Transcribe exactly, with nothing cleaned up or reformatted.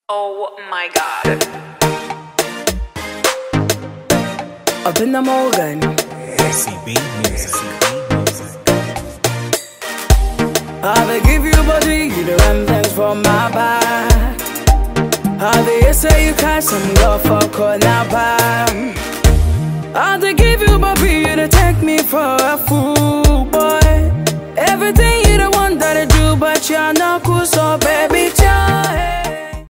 Oh my god. Up in the Morgan. C B Music. I they give you body, you the run things from my back. I they say you catch some love for corner back. I they give you body, you to take me for a fool.